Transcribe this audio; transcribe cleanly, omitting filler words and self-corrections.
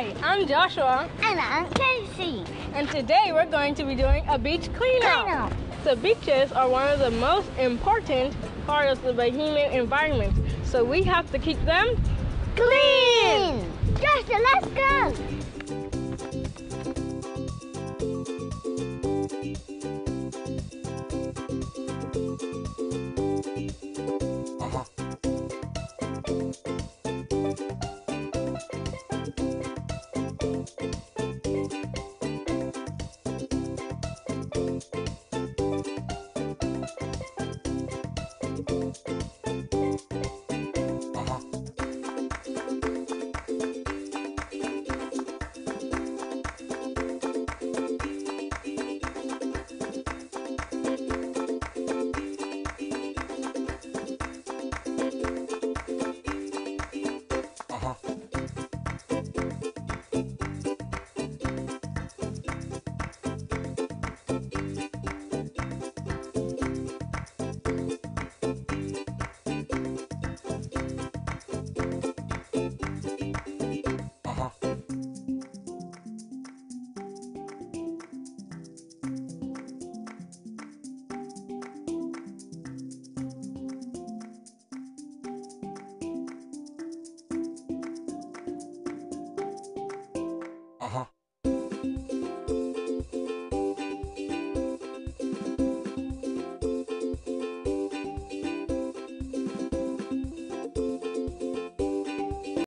Hi, I'm Joshua. And I'm Casey. And today we're going to be doing a beach cleanup. So beaches are one of the most important parts of the Bahamian environment. So we have to keep them clean. Joshua, let's go.